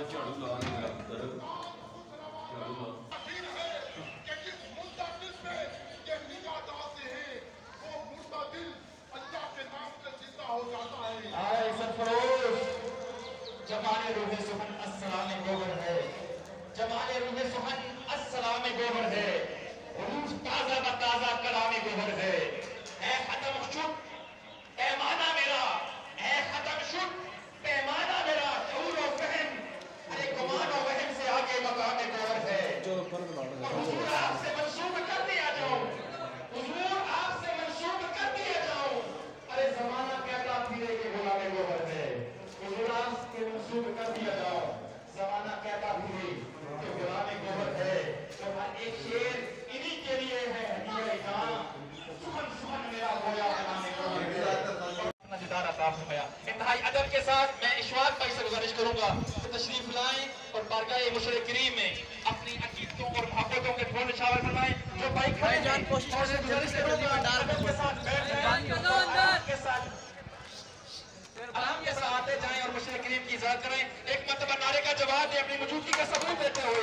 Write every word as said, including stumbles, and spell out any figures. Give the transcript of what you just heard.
झाड़ू ला नहीं अंदर झाड़ू ला जमाने रूहे सुहन अस्सलाम गोबर है, जमाने रूहे सुहन अस्सलाम गोबर है, रूह ताजा बताजा कलाम गोबर है। ऐ खत्म शुद पैमाना मेरा, ऐ खत्म शुद पैमाना मेरा, शऊर और फहम अरे गुमान और वहम से आगे मकाम गोबर है। हुजूर आपसे मंसूब कर दिया जाऊं, हुजूर आपसे मंसूब कर दिया जाऊं, अरे जमाना कहता फिरे के गुलाम गोबर है। गुलाम के मंसूब कर दिया जाओ, जमाना कहता भी कि गुलाम गोबर है। तो हर एक शेर इन्हीं के लिए है हदीया जान, सुमन सुमन मेरा गोया बनाने को अपना जितारा साफ होया। इंतहाई अदब के साथ मैं इशवाक भाई से गुजारिश करूंगा कि तशरीफ लाएं और बारगाह मुशर्रफ करीम में अपनी अकीदतों और मोहब्बतों के फूल निछावर फरमाएं। जो भाई खड़े जान कोशिश से गुजारिश करूंगा अदब के साथ बैठ जाएं, के साथ आराम के साथ आते जाएं और मुशर्रफ करीम की इज़्ज़त करें। एक मर्तबा नारे का जवाब दे अपनी मौजूदगी का सबूत देते हुए।